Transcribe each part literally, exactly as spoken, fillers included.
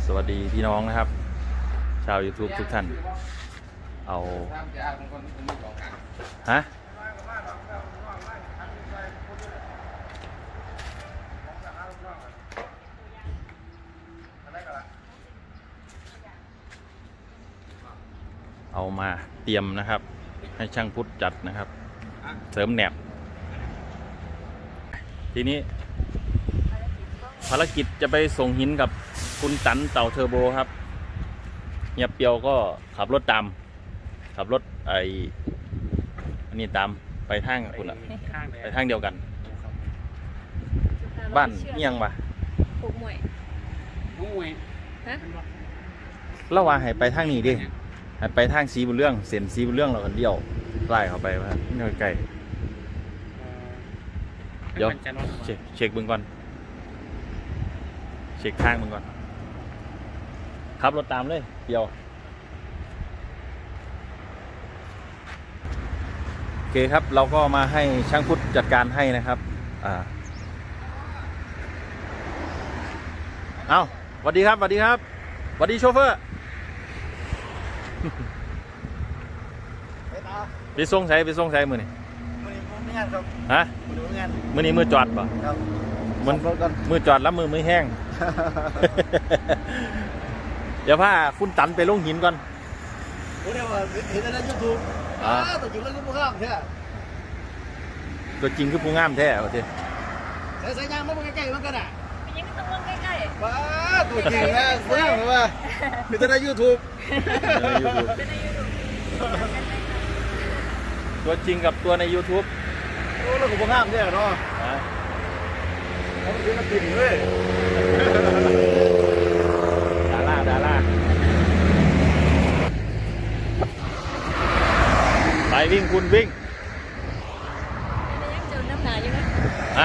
สวัสดีพี่น้องนะครับชาว YouTube ทุกท่านเอาฮะเอามาเตรียมนะครับให้ช่างพุทธจัดนะครับเสริมแหนบทีนี้ภารกิจจะไปส่งหินกับคุณตันเต่าเทอร์โบครับเฮียเปียวก็ขับรถตามขับรถไอ้อันนี้ตามไปทางคุณอะไปทางเดียวกันบ้านเอียงปะปลูกหมวยปลูกหมวยฮะระหว่างให้ไปทางนี้ดิให้ไปทางสีบุญเรื่องเส้นสีบุญเรื่องเราคนเดียวไล่เข้าไปว่านี่ใกล้เดี๋ยวเช็คเช็คบึงก่อนเช็คทางมึงก่อนขับรถตามเลยเดียวโอเคครับเราก็มาให้ช่างพุทธจัดการให้นะครับอ่าเอาสวัสดีครับสวัสดีครับสวัสดีโชเฟอร์ไปส่งใส่ไปส่งใส่มือนี่มือนี้มือเงานครับฮะมือนี้มืองานมือนี้มือจอดป่ะครับมันมือจอดแล้วมือมือแห้ง เดี๋ยวพาคุณตันไปลงหินก่อนโอ้เดี๋ยวเห็นในยูทูบอ่าตัวจริงแล้วก็ผู้งามแท้ตัวจริงคือผู้งามแท้โอเคใส่ใส่ยางมันใกล้ๆมันกันอ่ะเป็นยังต้องลงใกล้ๆว้าตัวจริงนะผู้งามเหรอวะมีแต่ในยูทูบตัวจริงกับตัวใน ยูทูบโอ้แล้วก็ผู้งามแท้เนาะเขาเป็นนักบินเลยดาราดาราไปวิ่งคุณวิ่งยังเจอน้ำหนาอยู่ไหมฮะ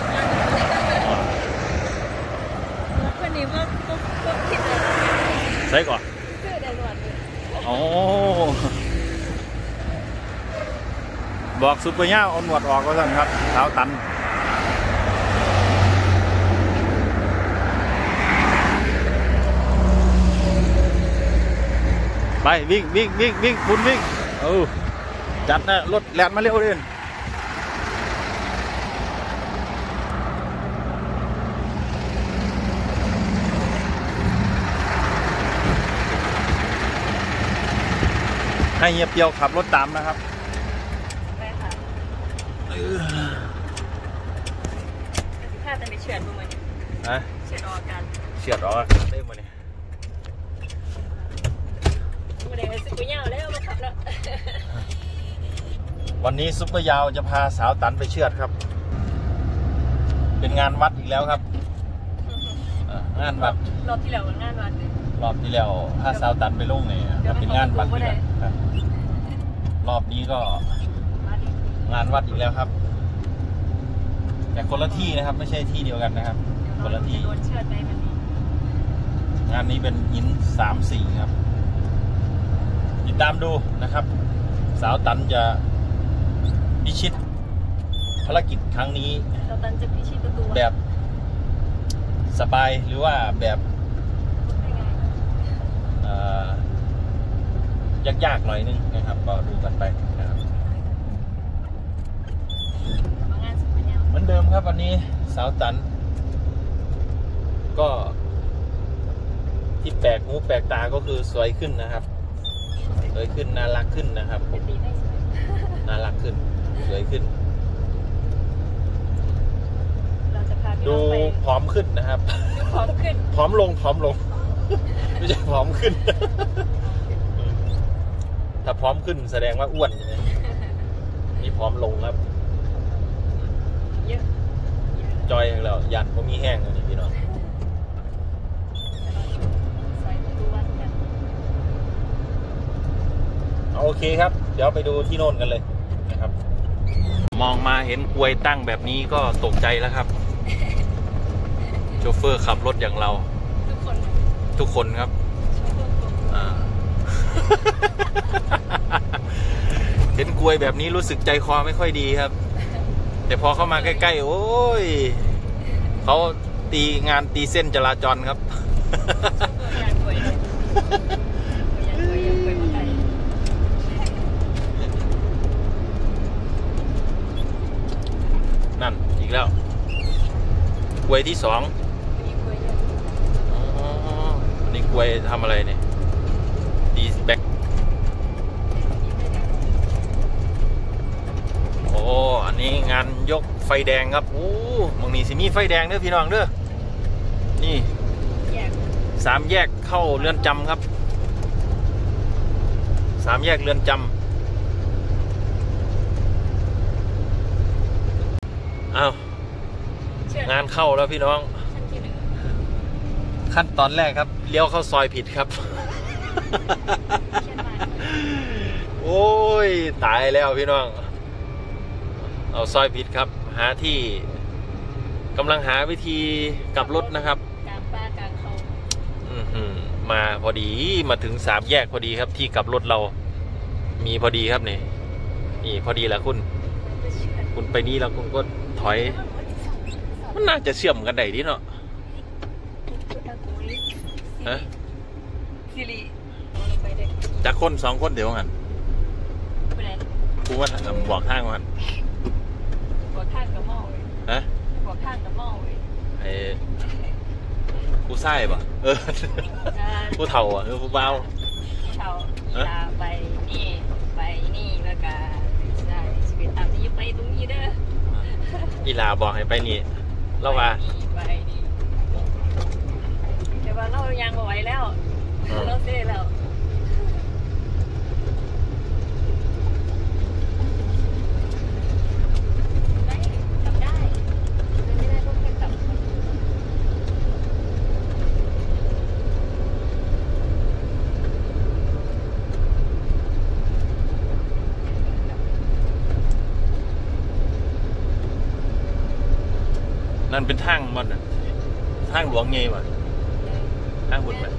เพื่อนนี่ว่าก็ก็คิดอะไรใช่ก่อนคือได้หลวดโอ้บอกซุปเปอร์ย่าเอาหนวดออกก็สั่งครับเท้าตันไปวิ่งวิ่งวิ่งวิ่งคุณวิ่งเออจัดนะรถแล่นมาเร็วเลยให้เฮียเปียวขับรถตามนะครับไปค่ะถ้าจะไปเฉือนมึงมันฮะเฉือนออกกันเฉือนออกได้มาเนี่ยวันนี้ซุปเปอร์ยาวจะพาสาวตันไปเชือดครับเป็นงานวัดอีกแล้วครับงานวัดรอบที่แล้วงานวัดรอบที่แล้วพาสาวตันไปลงเนี่ยเป็นงานวัดอีกแล้วรอบนี้ก็งานวัดอีกแล้วครับแต่คนละที่นะครับไม่ใช่ที่เดียวกันนะครับคนละที่งานนี้เป็นหินสามสี่ครับติดตามดูนะครับสาวตันจะพิชิตภารกิจครั้งนี้สาวตันจะพิชิตตัวแบบสบายหรือว่าแบบยากๆหน่อยนึงนะครับก็ดูกันไปนะครับเหมือนเดิมครับวันนี้สาวตันก็ที่แปลกหูแปลกตาก็คือสวยขึ้นนะครับสวยขึ้นน่ารักขึ้นนะครับน่ารักขึ้นสวยขึ้นดูผอมขึ้นนะครับผอมขึ้นผอมลงผอมลงไม่ใช่ผอมขึ้นถ้าผอมขึ้นแสดงว่าอ้วนใช่ไหมนี่ผอมลงครับเยอะจอยแล้วยันก็มีแห้งอยู่นี่พี่น้องโอเคครับเดี๋ยวไปดูที่โน่นกันเลยนะครับมองมาเห็นกลวยตั้งแบบนี้ก็ตกใจแล้วครับโชเฟอร์ขับรถอย่างเราทุกคนทุกคนครับเห็นกลวยแบบนี้รู้สึกใจคอไม่ค่อยดีครับแต่พอเข้ามาใกล้ๆโอ้ยเขาตีงานตีเส้นจราจรครับเยังกล้วยยังกล้วยมาไก่นั่นอีกแล้วกล้วยที่สองมีกล้วยเยอะอ๋ออันนี้กล้วยทำอะไรเนี่ยดีแบ็กโอ้อันนี้งานยกไฟแดงครับโอ้บางนี้สิมีไฟแดงเด้อพี่น้องเด้อนี่แยกสามแยกเข้าเรือนจำครับสามแยกเรือนจำอ้าวงานเข้าแล้วพี่น้องชั้นที่หนึ่งขั้นตอนแรกครับเลี้ยวเข้าซอยผิดครับเชียนมาโอ้ยตายแล้วพี่น้องเอาซอยผิดครับ หาที่กำลังหาวิธีกลับรถนะครับกลางป่ากลางเขาอื้อหือมาพอดีมาถึงสามแยกพอดีครับที่กลับรถเรามีพอดีครับนี่นี่พอดีแหละคุณจะเชื่อคุณไปนี่แล้วคุณก็ถอยมันน่าจะเชื่อมกันได้ดิเนาะ ฮะซิริไปเด็กจากคนสองคนเดี๋ยวกันไปไหนกูว่าบอกข้างมันบอกข้างกับหม้อเว้ยฮะบอกข้างกับหม้อเว้ยไอ้กูไส้ป่ะเออกูเถ่าอ่ะเออกูเบาเช่าลาไปนี่ไปนี่แล้วก็ได้ชีวิตตามที่ไปตรงนี้เด้ออีลาบอกให้ไปนี่เราว่าไปนี่แต่ว่าเรายังไหวแล้วเราเซ่แล้วไม่ทำได้ไม่ได้ก็แค่กลับนั่นเป็นทางมันอ่ะทางหลวงไงวะทางหุ่นไหม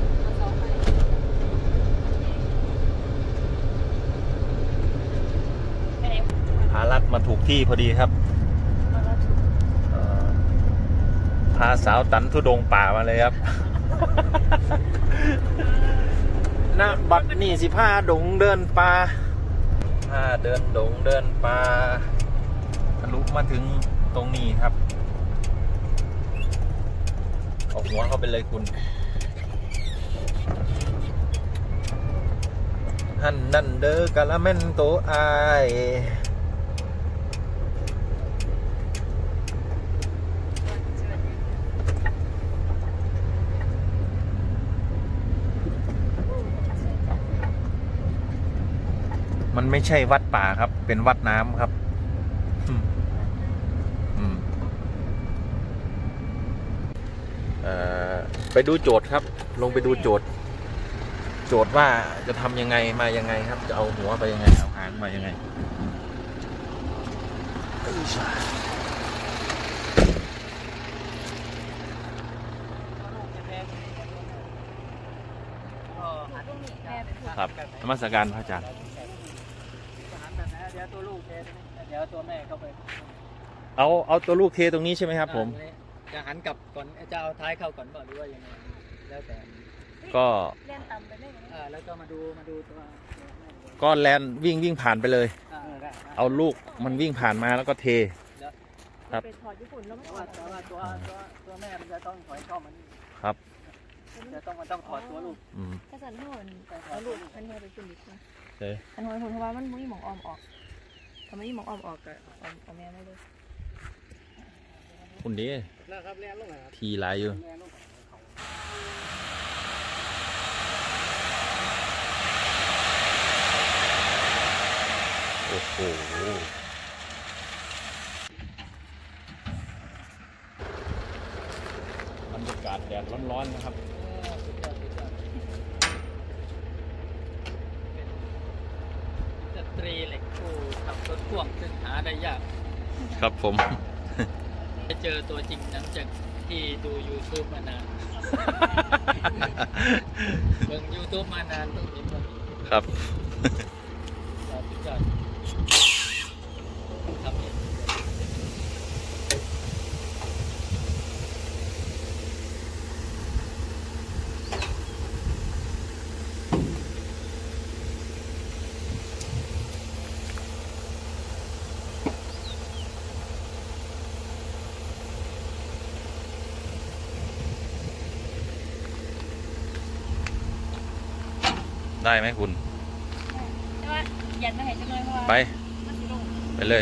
พาลัดมาถูกที่พอดีครับเอ่อพาสาวตันทุดงป่ามาเลยครับ นะบัดนี่สิพาดงเดินป่าพาเดินดงเดินป่าทะลุมาถึงตรงนี้ครับเอาหัวเข้าไปเลยคุณฮันนั่นเด้อกะละแม่นโตอายมันไม่ใช่วัดป่าครับเป็นวัดน้ำครับอืมอืมเอ่อไปดูโจทย์ครับลงไปดูโจทย์ โจทย์ว่าจะทำยังไงมายังไงครับจะเอาหัวไปยังไงเอาหางมายังไงครับนมัสการพระอาจารย์เดี๋ยวตัวลูกเทเดี๋ยวตัวแม่เข้าไปเอาเอาตัวลูกเทตรงนี้ใช่ไหมครับผมจะหันกลับก่อนจะเอาท้ายเข้าก่อนบ่หรือว่ายังไงแล้วแต่ก็เล่นต่ำไปได้ไหมอ่าแล้วก็มาดูมาดูตัวก็แลนวิ่งวิ่งผ่านไปเลยอ่าได้เอาลูกมันวิ่งผ่านมาแล้วก็เท ครับไปถอดญี่ปุ่นแล้วไม่แต่ถอว่าดแต่ว่าตัวตัวตัวแม่มันจะต้องถอยเข้ามันครับจะต้องมันต้องถอดตัวลูกอืมถ้าสันห่อนเอาลูกมันมาไปขึ้นดีกว่าเฮ้ยอันห่อนผมเพราะว่ามันมุ้ยหมองออมออกทำไมหมองออมออกก็เอาเอาแม่ได้เลยคุณดีนะครับแรงลงไหนครับทีลายอยู่แรงลงเขาโอ้โหบรรยากาศแดดร้อนๆนะครับสตรีเหล็กคู่ขับรถพ่วงซึ่งหาได้ยากครับผมได้เจอตัวจริงหลังจากที่ดู YouTube มานาน เบิ่ง YouTube มานานต้องเห็นว่าครับเราสุดยอดทำเองได้ไหมคุณแต่ว่ายันมาเห็นจังเลยเพราะว่าไปมันสิลงไปเลย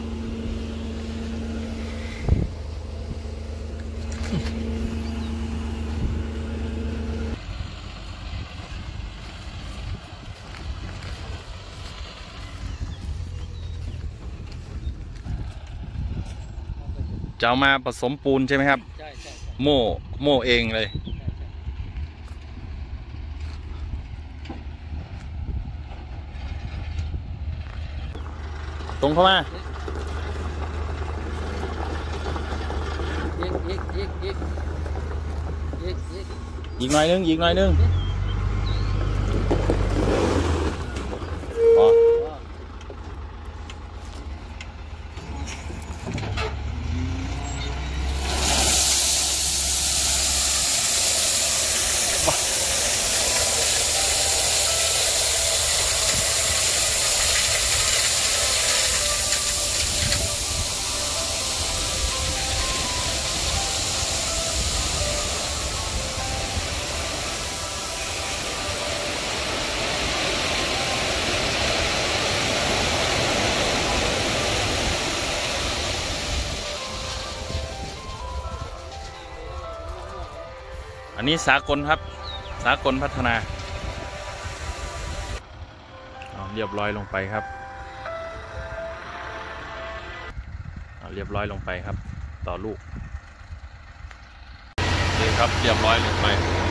จะเอามาผสมปูนใช่ไหมครับใช่ใช่โม่โม่เองเลยตรงเข้ามาอีกอีกอีกอีกอีกอีกอีกหน่อยนึงอีกหน่อยนึงพออันนี้สากลครับสากลพัฒนาเรียบร้อยลงไปครับเรียบร้อยลงไปครับต่อลูกนี่ครับเรียบร้อยลงไป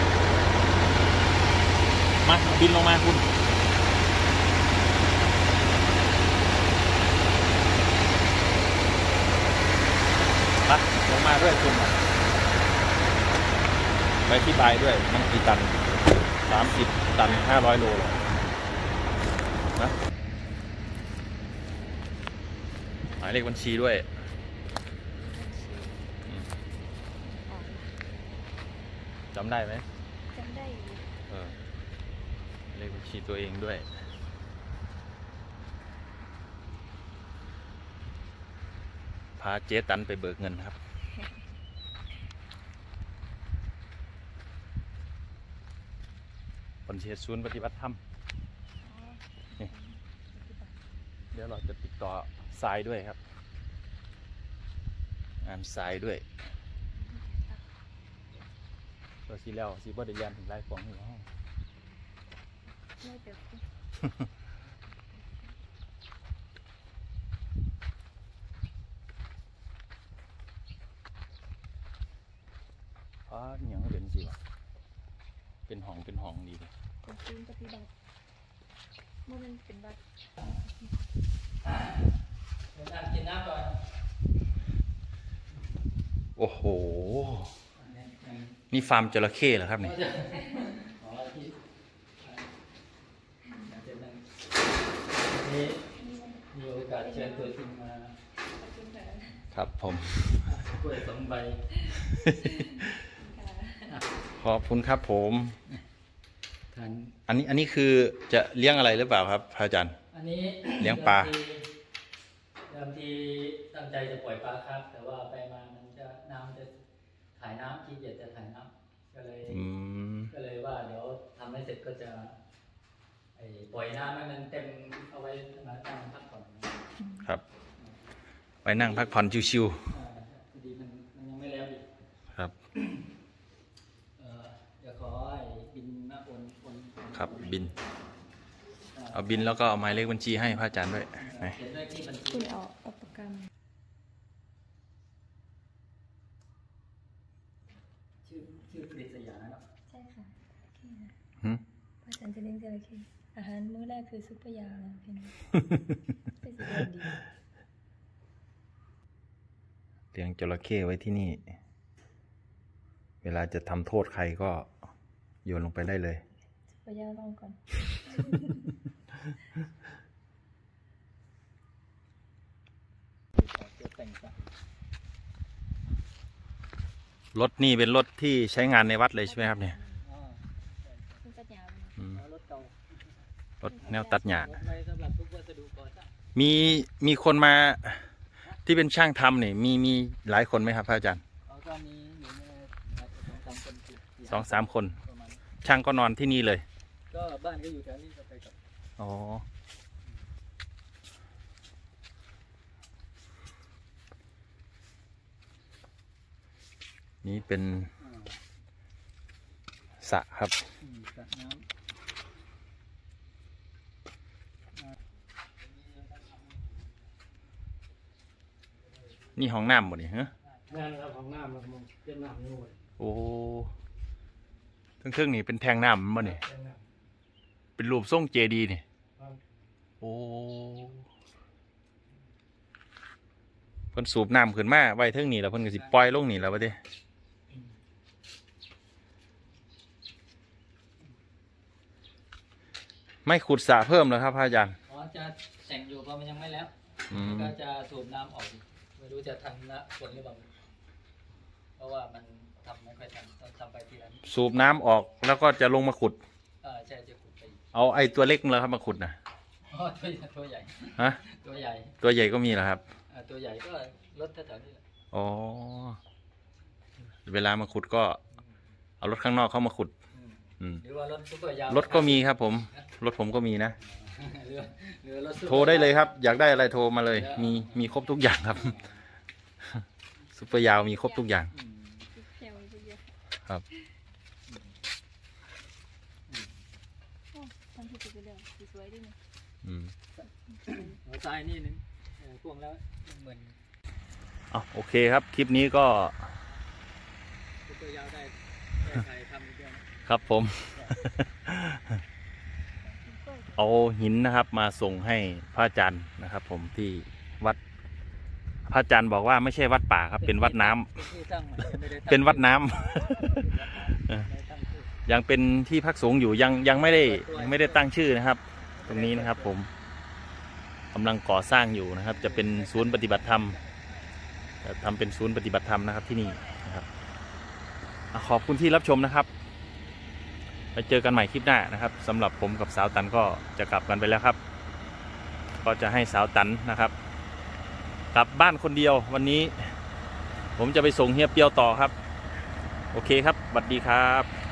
มาบินลงมาคุณมาลงมาด้วยคุณไปที่บายด้วยมันกี่ตันสามสิบตันห้าร้อยโลเลยนะหมายเลขบัญชีด้วยจำได้ไหมจำได้อยู่เออเลขบัญชีตัวเองด้วยพาเจ๊ตันไปเบิกเงินครับบัญชีศูนย์ปฏิบัติธรรมเดี๋ยวเราจะติดต่อทรายด้วยครับงานทรายด้วยตัวสีแล้วสีบอดเดียนถึงไล่ฟองอยู่ห้องไม่เดี๋ยวเพราะอย่างนี้เป็นสิวะเป็นห้องเป็นห้องดีเลยเป็นศูนย์ปฏิบัติเมื่อมันเป็นบัตรเดี๋ยวน้ำกินน้ำก่อนโอ้โหนี่ฟาร์มจระเข้เหรอครับเนี่ยมีโอกาสเชิญตัวจริงมาครับผมกล้วยสองใบขอบคุณครับผมอันนี้อันนี้คือจะเลี้ยงอะไรหรือเปล่าครับพระอาจารย์อันนี้เลี้ยงปลาเดิมทีตั้งใจจะปล่อยปลาครับแต่ว่าไปมามันจะน้ำจะถ่ายน้ำขี้เกียจจะถ่ายน้ำก็เลยก็เลยว่าเดี๋ยวทำให้เสร็จก็จะไอ้ปล่อยน้ำให้มันเต็มเอาไว้มาตั้งพักผ่อนครับไปนั่งพักผ่อนชิวๆดีมันมันยังไม่แล้วอีกครับเดี๋ยวขอไอ้บินมาโอนโอนครับบินเอาบินแล้วก็เอาหมายเลขบัญชีให้พระอาจารย์ด้วยเขียนด้วยที่บัญชีคุณเอาเอาปากกาชื่อชื่อผลิตสยามนะครับใช่ค่ะพระอาจารย์จะเลี้ยงจระเข้อาหารมื้อแรกคือซุปเปอร์ยาแล้วพี่น้องเป็นสิ่งดีเลี้ยงจระเข้ไว้ที่นี่เวลาจะทำโทษใครก็โยนลงไปได้เลยซุปเปอร์ยาลองก่อนรถนี่เป็นรถที่ใช้งานในวัดเลยใช่ไหมครับเนี่ยรถแนวตัดหญ้ามีมีคนมาที่เป็นช่างทำนี่มีมีหลายคนไหมครับพระอาจารย์สองสามคนช่างก็นอนที่นี่เลยก็บ้านก็อยู่แถวนี้ก็ไปกับอ๋อนี่เป็นอ่าสระครับอืมสระน้ำนี่ห้องน้ำบ่นี่ฮะงานเราของน้ำเรามองเป็นน้ำนู่นโอ้ทั้งเครื่องนี่เป็นแทงน้ำบ่นี่เป็นน้เป็นรูปทรงเจดีย์นี่ำครับโอ้เพิ่นสูบน้ำขึ้นมาไว้เทิงนี่แล้วเพิ่นก็สิปล่อยลงนี่แล้วบัดนี้ไม่ขุดสระเพิ่มเหรอครับพระอาจารย์อ๋อจะแต่งอยู่เพราะมันยังไม่แล้วอืมก็จะสูบน้ำออกไม่รู้จะทันนะฝนหรือเปล่าเพราะว่ามันทำไม่ค่อยทันต้องทำไปทีละนิดสูบน้ำออกแล้วก็จะลงมาขุดเออใช่จะขุดไปอีกเอาไอ้ตัวเล็กแล้วครับมาขุดนะอ๋อตัวใหญ่ตัวใหญ่ฮะตัวใหญ่ตัวใหญ่ก็มีเหรอครับเออตัวใหญ่ก็รถแถวๆนี้แหละอ๋อเวลามาขุดก็เอารถข้างนอกเข้ามาขุดอืมอืมหรือว่ารถซุปเปอร์ยาวรถก็มีครับผม รถผมก็มีนะหรือหรือรถซุปปอโทรได้เลยครับ อยากได้อะไรโทรมาเลย มีมีครบทุกอย่างครับ ซุปเปอร์ยาวมีครบทุกอย่างอืมแถวนี้เยอะครับโอ้ทำที่สุดเลยสวยๆด้วยนี่อืมหัวซ้ายนี่นึงเออพ่วงแล้วเหมือนเอาโอเคครับ คลิปนี้ก็ซุปเปอร์ยาวได้แก้ไขทำอีกด้วยนะครับผม เอาหินนะครับ มาส่งให้พระอาจารย์นะครับ ผมที่วัดพระอาจารย์บอกว่าไม่ใช่วัดป่าครับ เป็นวัดน้ำเป็นที่ตั้งใหม่ไม่ได้ตั้งเป็นวัดน้ำไม่ได้ตั้งชื่อยังเป็นที่พักสงฆ์อยู่ยังยังไม่ได้ยังไม่ได้ตั้งชื่อนะครับ ตรงนี้นะครับ ผมกำลังก่อสร้างอยู่นะครับ จะเป็นศูนย์ปฏิบัติธรรมจะทำเป็นศูนย์ปฏิบัติธรรมนะครับที่นี่นะครับอ่ะขอบคุณที่รับชมนะครับไปเจอกันใหม่คลิปหน้านะครับสำหรับผมกับสาวตันก็จะกลับกันไปแล้วครับ ก็จะให้สาวตันนะครับ กลับบ้านคนเดียววันนี้ ผมจะไปส่งเฮียเปียวต่อครับ โอเคครับสวัสดีครับ